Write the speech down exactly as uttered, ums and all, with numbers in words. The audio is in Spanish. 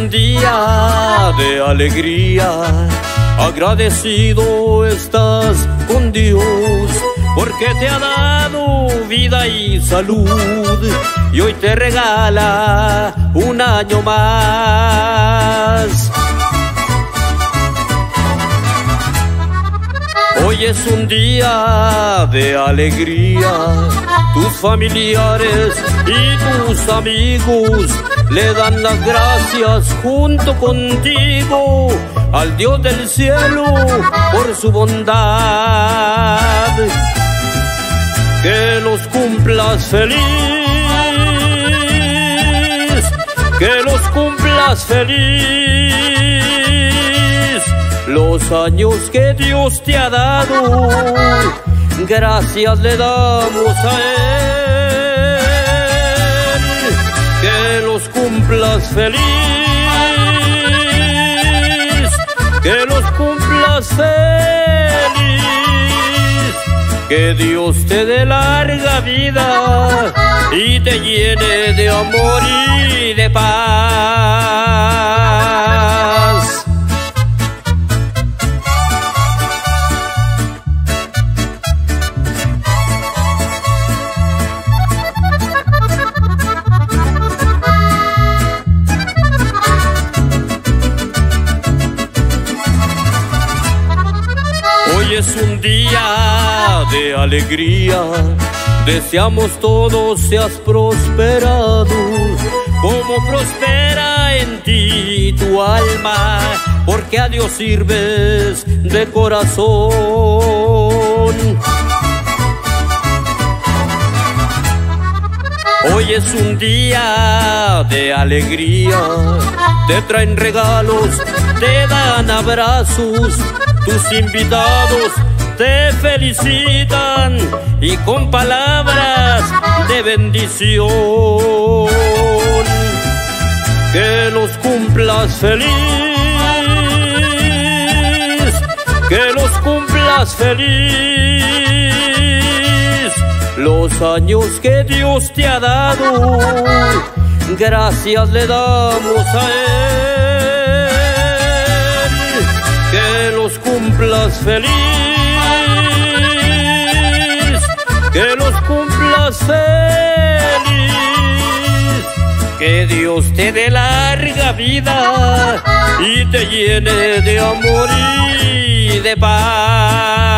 un día de alegría, agradecido estás con Dios, porque te ha dado vida y salud, y hoy te regala un año más. Hoy es un día de alegría, tus familiares y tus amigos le dan las gracias junto contigo al Dios del cielo por su bondad. Que los cumplas feliz, que los cumplas feliz, los años que Dios te ha dado, gracias le damos a Él. Que los cumplas feliz, que los cumplas feliz, que Dios te dé larga vida y te llene de amor y de paz. Hoy es un día de alegría, deseamos todos seas prosperado, como prospera en ti tu alma, porque a Dios sirves de corazón. Hoy es un día de alegría, te traen regalos, te dan abrazos, tus invitados te felicitan y con palabras de bendición. Que los cumplas feliz, que los cumplas feliz, los años que Dios te ha dado, gracias le damos a Él. Que los cumplas feliz, que los cumplas feliz, que Dios te dé larga vida y te llene de amor y de paz.